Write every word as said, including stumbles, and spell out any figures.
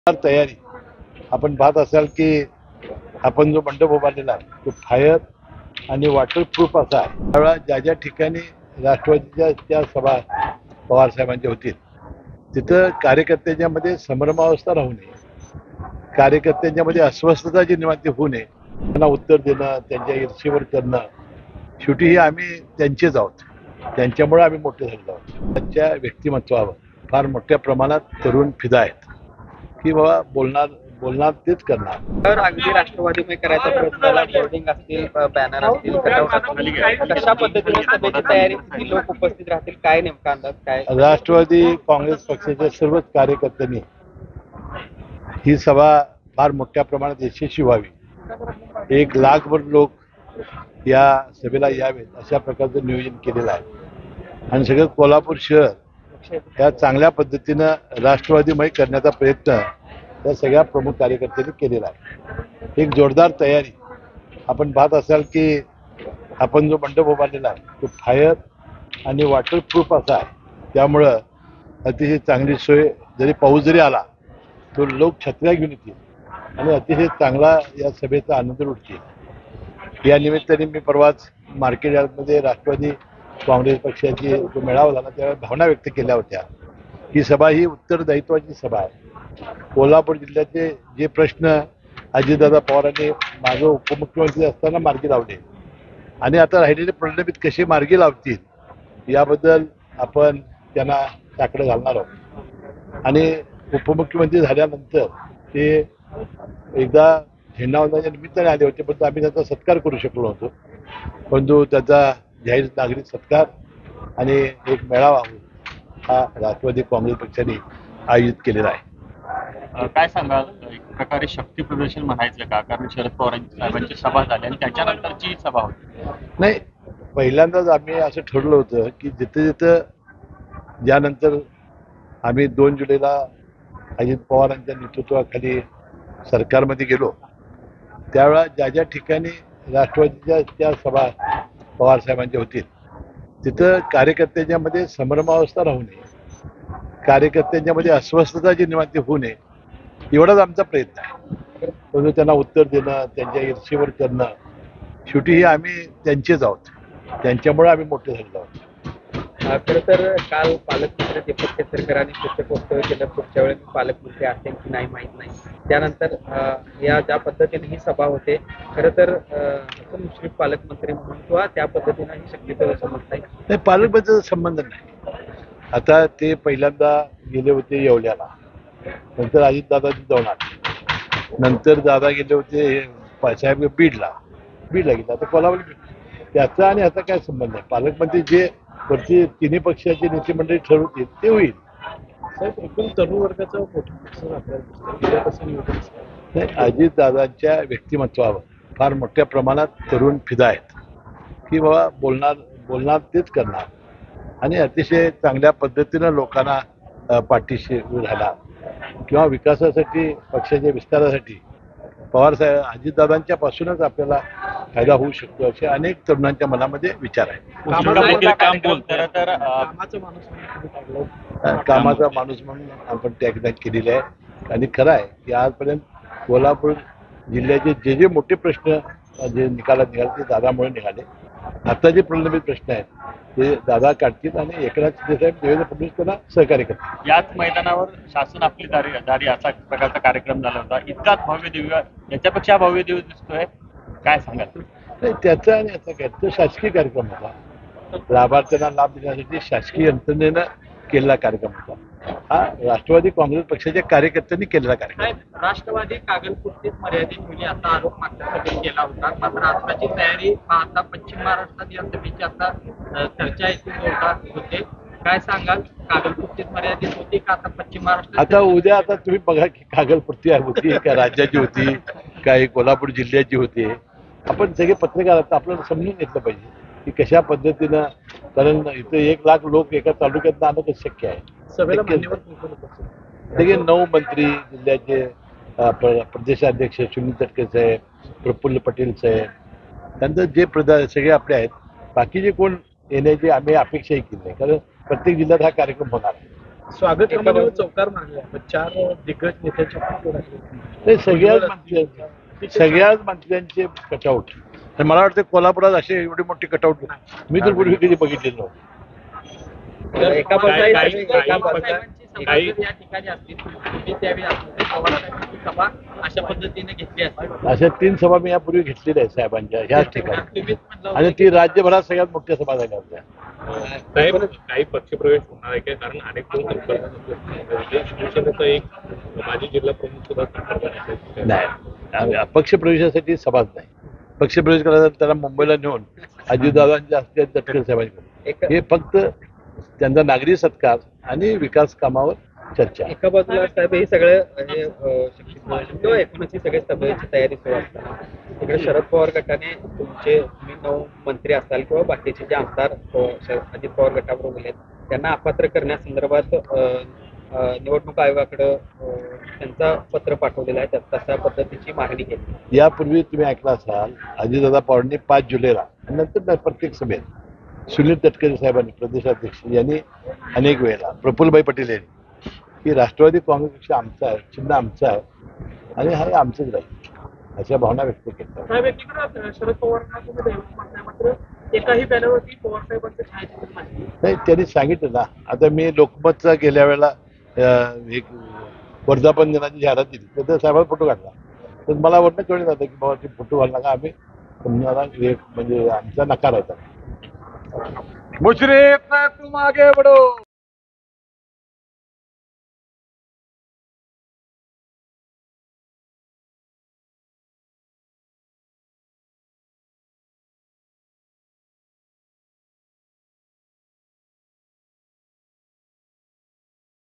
तयारी आपण पाहत असाल की आपण जो मंडप उभारलेला आहे तो फायर आणि वॉटर प्रूफ असा आहे। त्यावेळेला ज्या ज्या ठिकाणी राष्ट्रवादीच्या त्या सभा पवार साहेबांच्या होतील तिथं कार्यकर्त्यांच्यामध्ये संभ्रमावस्था राहू नये, कार्यकर्त्यांच्यामध्ये अस्वस्थता जी निर्माण होऊ नये, त्यांना उत्तर देणं, त्यांच्या ईर्षेवर करणं, शेवटी ही आम्ही त्यांचेच आहोत, त्यांच्यामुळे आम्ही मोठे झालेलो आहोत। त्यांच्या व्यक्तिमत्वावर फार मोठ्या प्रमाणात तरुण फिदा आहेत की बाबा बोलणार बोलणार तेच करणार। तर अगदी राष्ट्रवादीमय करायचा प्रयत्न झाला, बोर्डिंग असतील, बॅनर असतील, कटआउट असतील, कशा पद्धतीने सभेची तयारी, किती लोक उपस्थित राहतील, काय नेमका अंदाज काय? राष्ट्रवादी काँग्रेस पक्षाच्या सर्वच कार्यकर्त्यांनी ही सभा फार मोठ्या प्रमाणात यशस्वी व्हावी, एक लाखभर लोक या सभेला यावेत अशा प्रकारचं नियोजन केलेलं आहे आणि सगळं कोल्हापूर शहर या चांगल्या पद्धतीनं राष्ट्रवादीमय करण्याचा प्रयत्न या सगळ्या प्रमुख कार्यकर्त्यांनी केलेला आहे। एक जोरदार तयारी आपण पाहत असाल की आपण जो मंडप उभारलेला आहे तो फायर आणि वॉटर प्रूफ असा आहे, त्यामुळं अतिशय चांगली सोय, जरी पाऊस जरी आला तो लोक छत्र्या घेऊन येतील आणि अतिशय चांगला या सभेचा आनंद लुटतील। या निमित्ताने मी परवाच मार्केट यार्डमध्ये राष्ट्रवादी काँग्रेस पक्षाची जो मेळावा झाला त्यावेळी भावना व्यक्त केल्या होत्या की सभा ही उत्तरदायित्वाची सभा आहे। कोल्हापूर जिल्ह्याचे जे प्रश्न अजितदादा पवारांनी माझं उपमुख्यमंत्री असताना मार्गी लावले आणि आता राहिलेले प्रलंबित कसे मार्गी लावतील याबद्दल आपण त्यांना टाकडं घालणार आहोत आणि उपमुख्यमंत्री झाल्यानंतर ते एकदा झेंडावंदनाच्या निमित्ताने आले होते, परंतु आम्ही त्याचा सत्कार करू शकलो नव्हतो, परंतु त्याचा जाहीर नागरिक सत्कार आणि एक मेळावा हा राष्ट्रवादी काँग्रेस पक्षाने आयोजित केलेला आहे। काय सांगाल, एक प्रकारे शक्ती प्रदर्शन म्हणायचं का? कारण शरद पवार साहेबांची सभा झाली आणि त्याच्यानंतरची सभा होती। नाही, पहिल्यांदाच आम्ही असं ठरलं होतं की जिथं जिथं ज्यानंतर आम्ही दोन जुलैला अजित पवारांच्या नेतृत्वाखाली सरकारमध्ये गेलो त्यावेळेला ज्या ज्या ठिकाणी राष्ट्रवादीच्या त्या सभा पवार साहेबांच्या होतील तिथं कार्यकर्त्यांच्यामध्ये संभ्रमावस्था राहू नये, कार्यकर्त्यांच्यामध्ये अस्वस्थता जी निर्माण होऊ नये एवढाच आमचा प्रयत्न आहे। परंतु त्यांना उत्तर देणं, त्यांच्या ईर्षेवर करणं, शेवटी ही आम्ही त्यांचेच आहोत, त्यांच्यामुळे आम्ही मोठे झालेलो आहोत। खरं तर काल पालकमंत्री दीपक केसरकरांनी पुस्तक वक्तव्य केलं, पुढच्या वेळेस पालकमंत्री असेल की नाही माहीत नाही। त्यानंतर या ज्या पद्धतीने ही सभा होते, खरं तर मुश्रीफ पालकमंत्री म्हणून किंवा त्या पद्धतीनं ही शक्ती प्रदर्शन म्हणता येईल नाही, पालकमंत्र्याचा संबंध नाही। आता ते पहिल्यांदा गेले होते येवल्याला, नंतर अजितदादा जाऊन आले, नंतर दादा गेले होते साहेब बीडला बीडला गेला, आता कोल्हापूर, त्याचा आणि ह्याचा काय संबंध आहे? पालकमंत्री जे वरती तिन्ही पक्षाचे नेते मंडळी ठरवतील ते होईल। साहेब, एकूण तरुण वर्गाचं नाही, अजितदादांच्या व्यक्तिमत्वावर फार मोठ्या प्रमाणात तरुण फिदा आहेत की बाबा बोलणार बोलणार तेच करणार आणि अतिशय चांगल्या पद्धतीनं लोकांना पाठीशी राहणार किंवा विकासासाठी, पक्षाच्या विस्तारासाठी पवार साहेब अजितदादांच्या पासूनच आपल्याला फायदा होऊ शकतो असे अनेक तरुणांच्या मनामध्ये विचार आहेत। कामाचा माणूस म्हणून आपण टॅग केलेले आहे आणि खरं आहे की आजपर्यंत कोल्हापूर जिल्ह्याचे जे जे मोठे प्रश्न जे निकालात निघाले ते दादामुळे निघाले। आता जे प्रलंबित प्रश्न आहेत ते दादा काढतील आणि एकनाथ शिंदेसाहेब देवेंद्र फडणवीस त्यांना सहकार्य करतील। याच मैदानावर शासन आपली दारी दारी असा प्रकारचा कार्यक्रम झाला होता, इतकाच भव्य दिव्य, याच्यापेक्षा भव्य दिव्य दिसतोय, काय सांगाल? नाही, त्याचा आणि याचा काय, तो शासकीय कार्यक्रम होता, लाभार्थ्यांना लाभ देण्यासाठी शासकीय यंत्रणेनं केलेला कार्यक्रम होता, हा राष्ट्रवादी काँग्रेस पक्षाच्या कार्यकर्त्यांनी केलेला कार्यक्रम। राष्ट्रवादी कागलपुरतीच मर्यादित होईल असा आरोप मागच्या सभेत केला होता, मात्र आताची तयारी पाहता पश्चिम महाराष्ट्रात या सभेची आता चर्चा इथून जोरदार होते, काय सांगाल? कागलपुरतीच मर्यादित होती का आता पश्चिम महाराष्ट्रात? आता उद्या आता तुम्ही बघा की कागलपुरती होती का राज्याची होती काय कोल्हापूर जिल्ह्याची होती, आपण सगळे पत्रकार आता आपल्याला समजून घेतलं पाहिजे की कशा पद्धतीनं, कारण इथं एक लाख लोक एका तालुक्यात आणणं कसं शक्य आहे। सभेला सगळे नऊ मंत्री, जिल्ह्याचे प्रदेशाध्यक्ष सुनील तटकरे साहेब, प्रफुल्ल पटेल साहेब, त्यांचं जे प्रदा सगळे आपले आहेत, बाकीचे कोण येण्याची आम्ही अपेक्षाही केली नाही, कारण प्रत्येक जिल्ह्यात हा कार्यक्रम होणार आहे। स्वागत एका क्रमांक बाजू- चौकार मारला पण चार दिग्गज नेत्याचे फोटो लागले. ते सगळ्याच मंत्र्यांचे सगळ्याच मंत्र्यांचे कटआउट मला वाटतं कोल्हापुरात अशी एवढी मोठी कटआउट मी तर पूर्वी कधी बघितली नव्हती. तर एका बाजूला काही- सगळे- काही- एका काही- बाजूला काही- या ठिकाणी असतील तुम्ही त्यावेळी असतील पवारसाहेबांची सभा अशा पद्धतीने घेतली असेल अशा तीन सभा मी यापूर्वी घेतलेल्या आहेत साहेबांच्या ह्याच ठिकाणी तुम्हीच म्हटलं आणि होतं ती राज्यभरात सगळ्यात मोठ्या सभा झाल्या होत्या. साहेब काही पक्षप्रवेश होणार आहे का कारण अनेक लोक संपर्कात असतात. शिवसेनेचा एक माजी जिल्हा प्रमुख सुद्धा संपर्कात असेल. नाही आम्ही- पक्षप्रवेशासाठी सभाच नाही. पक्षप्रवेश करायचा तर त्याला मुंबईला नेऊन अजितदादांच्या हस्ते तटकरे साहेबांकडे एक हे फक्त त्यांचा नागरी सत्कार आणि विकास कामावर चर्चा. एका बाजूला साहेब हे सगळे हे, अ, शक्ती प्रदर्शन किंवा एकूणच ही सगळी सभेची तयारी सुरू असताना तिकडे शरद पवार गटाने तुमचे तुम्ही नऊ मंत्री असाल किंवा बाकीचे जे आमदार अ, शरद- अजित पवार गटाबरोबर गेलेत त्यांना अपात्र करण्यासंदर्भात अ, अ, निवडणूक आयोगाकडे अ, त्यांचा पत्र पाठवलेलं आहे त्यात तशा पद्धतीची मागणी केली. यापूर्वी तुम्ही ऐकलं असाल अजितदादा पवारांनी पाच जुलैला आणि नंतर प्रत्येक सभेत सुनील तटकरे साहेबांनी प्रदेशाध्यक्ष यांनी अनेक वेळेला प्रफुल्लभाई पटेल यांनी की राष्ट्रवादी काँग्रेस पक्ष आमचा आहे चिन्ह आमचं आहे आणि हा आमचंच राहील अशा भावना व्यक्त केल्या. साहेब एकीकडे शरद पवारांना तुम्ही दैवत मानताय मात्र एकाही बॅनरवरती पवार साहेबांचं छायाचित्र नाही. नाही त्यांनी सांगितलं ना आता मी लोकमतचा गेल्या वेळेला अं, एक वर्धापन दिनाची जाहिरात दिली तर त्या साहेबांना फोटो काढला तर मला वाटणं कळलं जातं की बाबा ते फोटो घालला का आम्ही तुम्हाला एक म्हणजे आमचा नकार आहे. मुशरीफ साहब तुम आगे बढ़ो.